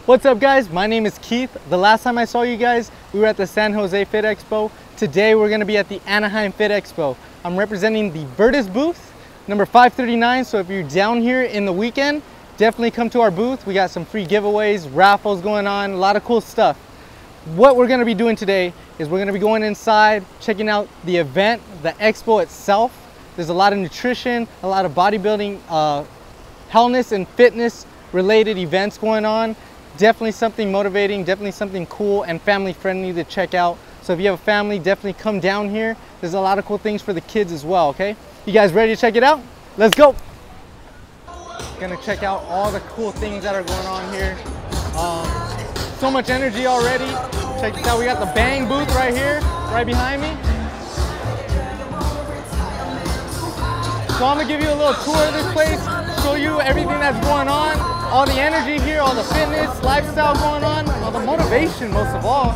What's up guys, my name is Keith. The last time I saw you guys, we were at the San Jose Fit Expo. Today we're gonna be at the Anaheim Fit Expo. I'm representing the Virtus booth, number 539. So if you're down here in the weekend, definitely come to our booth. We got some free giveaways, raffles going on, a lot of cool stuff. What we're gonna be doing today is we're gonna be going inside, checking out the event, the expo itself. There's a lot of nutrition, a lot of bodybuilding, wellness and fitness related events going on. Definitely something motivating, definitely something cool and family friendly to check out. So if you have a family, definitely come down here. There's a lot of cool things for the kids as well, okay? You guys ready to check it out? Let's go. Gonna check out all the cool things that are going on here. So much energy already. Check this out, we got the Bang booth right here, right behind me. So I'm gonna give you a little tour of this place, show you everything that's going on, all the energy here, all the fitness, lifestyle going on, all the motivation most of all.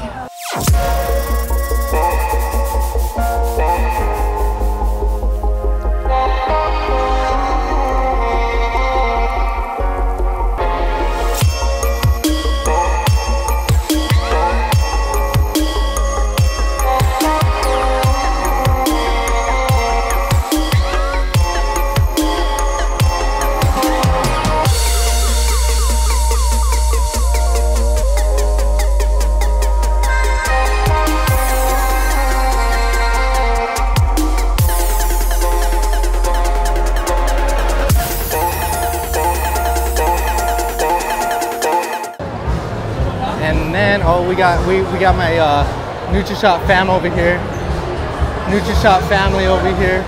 And then, oh, we got my NutriShop fam over here. NutriShop family over here.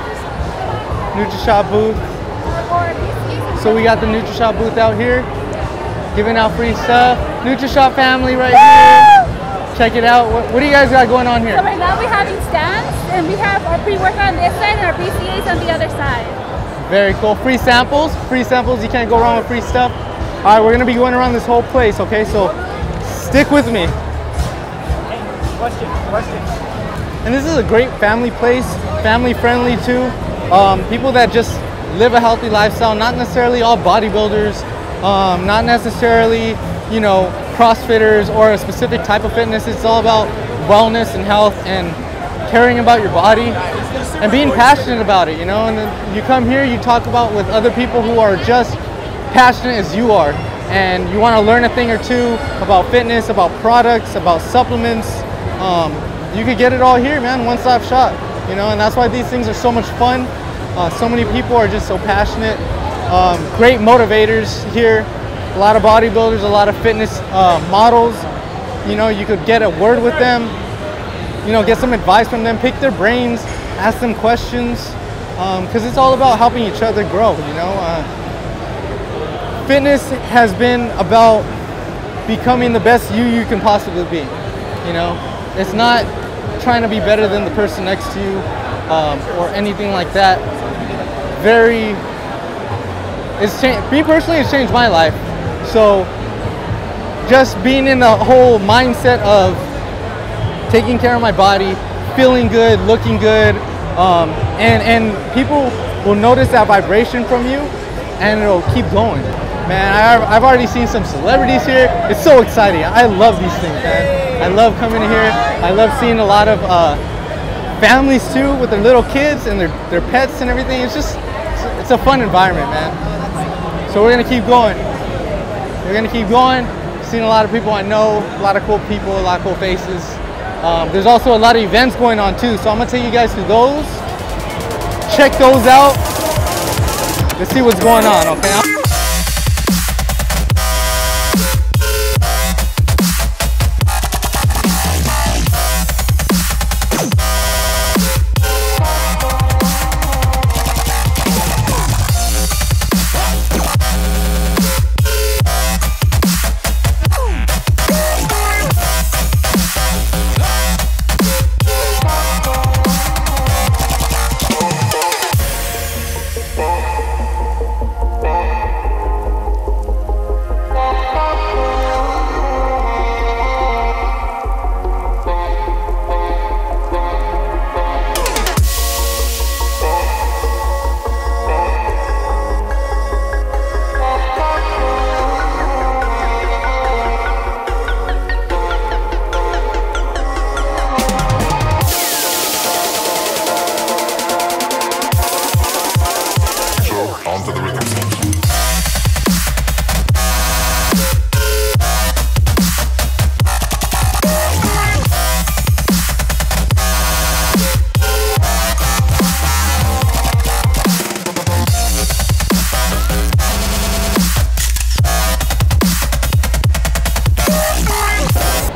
NutriShop booth. So we got the NutriShop booth out here, giving out free stuff. NutriShop family right here. Check it out. What do you guys got going on here? So right now we're having stands, and we have our pre-workout on this side and our BCAs on the other side. Very cool. Free samples. Free samples. You can't go wrong with free stuff. All right, we're gonna be going around this whole place. Okay, so stick with me. Question. And this is a great family place, family friendly too. People that just live a healthy lifestyle, not necessarily all bodybuilders, not necessarily, you know, CrossFitters or a specific type of fitness. It's all about wellness and health and caring about your body and being passionate about it, you know. And then you come here, you talk about with other people who are just passionate as you are. And you want to learn a thing or two about fitness, about products, about supplements, you could get it all here, man. One-stop shop, you know. And that's why these things are so much fun. So many people are just so passionate. Great motivators here. A lot of bodybuilders, a lot of fitness models. You know, you could get a word with them, you know, get some advice from them, pick their brains, ask them questions, because it's all about helping each other grow, you know. Fitness has been about becoming the best you can possibly be, you know. It's not trying to be better than the person next to you or anything like that. Me personally, it's changed my life. So just being in the whole mindset of taking care of my body, feeling good, looking good, and people will notice that vibration from you and it'll keep going. Man, I've already seen some celebrities here. It's so exciting. I love these things, man. I love coming here. I love seeing a lot of families too with their little kids and their pets and everything. It's a fun environment, man. So we're gonna keep going. We're gonna keep going. Seen a lot of people I know, a lot of cool people, a lot of cool faces. There's also a lot of events going on too. So I'm gonna take you guys to those. Check those out. Let's see what's going on, okay?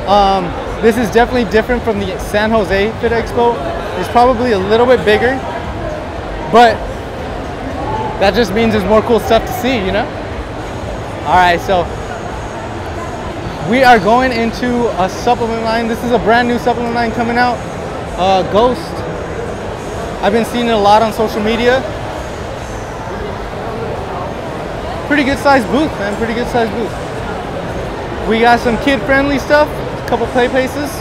This is definitely different from the San Jose Fit Expo. It's probably a little bit bigger, but that just means there's more cool stuff to see, you know? All right, so we are going into a supplement line. This is a brand new supplement line coming out, Ghost. I've been seeing it a lot on social media. Pretty good sized booth, man, pretty good sized booth. We got some kid friendly stuff, a couple play places.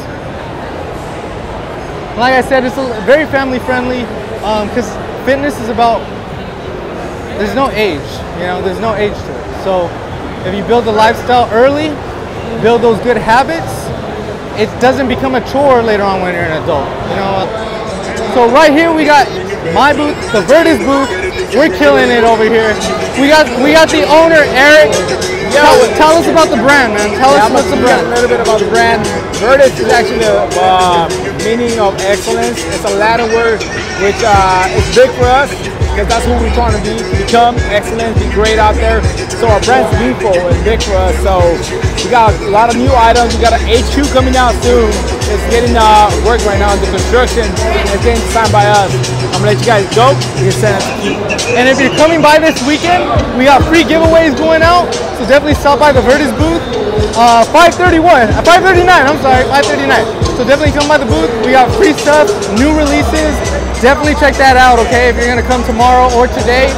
Like I said, it's very family friendly, because fitness is about, there's no age, you know, there's no age to it. So if you build a lifestyle early, build those good habits, it doesn't become a chore later on when you're an adult, you know. So right here we got my booth, the Virtus booth. We're killing it over here. We got the owner, Eric. Tell us about the brand, man. Tell us what's the brand. A little bit about the brand. Virtus is actually the meaning of excellence. It's a Latin word, which is big for us because that's who we're trying to become. Excellence, be great out there. So our brand's meaningful and big for us. So we got a lot of new items. We got an HQ coming out soon. It's getting work right now in the construction. It's getting designed by us. I'm gonna let you guys go. You can send it to you. And if you're coming by this weekend, we got free giveaways going out. So definitely stop by the Virtus booth. 5:39, I'm sorry, 5:39. So definitely come by the booth. We got free stuff, new releases. Definitely check that out, okay, if you're gonna come tomorrow or today.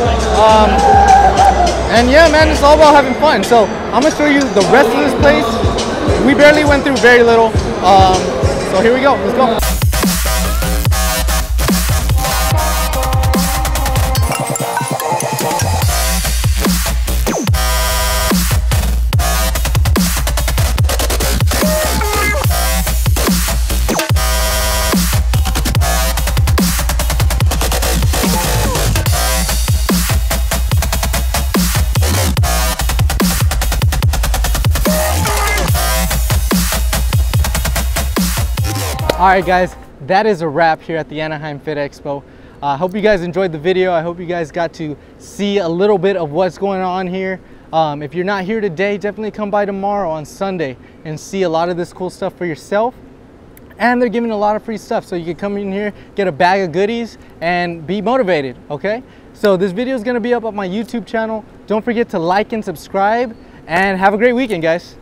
And yeah, man, it's all about having fun. So I'm gonna show you the rest of this place. We barely went through very little. So here we go, let's go. All right, guys, that is a wrap here at the Anaheim Fit Expo. I hope you guys enjoyed the video. I hope you guys got to see a little bit of what's going on here. If you're not here today, definitely come by tomorrow on Sunday and see a lot of this cool stuff for yourself. And they're giving a lot of free stuff, so you can come in here, get a bag of goodies, and be motivated, okay? So this video is gonna be up on my YouTube channel. Don't forget to like and subscribe, and have a great weekend, guys.